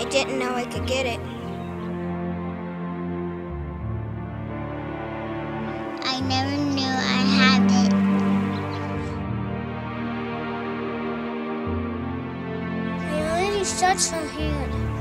I didn't know I could get it. I never knew I had it. I already starts from here.